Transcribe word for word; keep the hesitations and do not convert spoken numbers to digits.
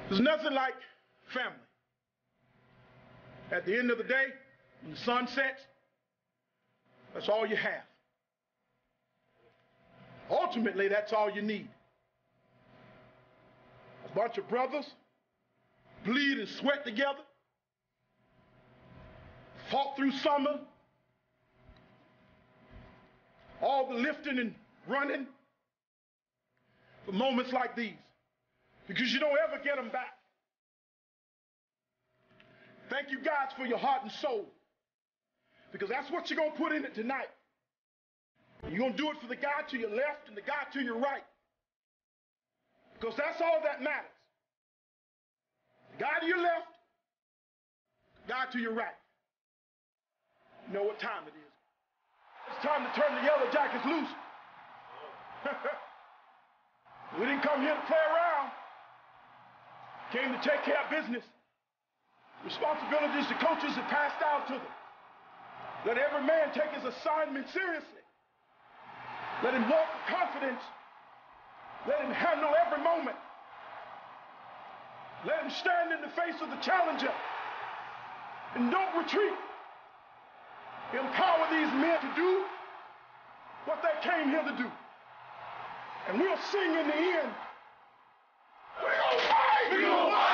There's nothing like family. At the end of the day, when the sun sets, that's all you have. Ultimately, that's all you need. A bunch of brothers bleed and sweat together, fought through summer, all the lifting and running for moments like these, because you don't ever get them back. Thank you guys for your heart and soul, because that's what you're going to put in it tonight. You're going to do it for the guy to your left and the guy to your right, because that's all that matters. The guy to your left, the guy to your right. You know what time it is. It's time to turn the Yellow Jackets loose. We didn't come here to play around. Came to take care of business. Responsibilities the coaches have passed down to them. Let every man take his assignment seriously. Let him walk with confidence. Let him handle every moment. Let him stand in the face of the challenger. And don't retreat. Empower these men to do what they came here to do. And we'll sing in the end. We're gonna fight! We're gonna fight!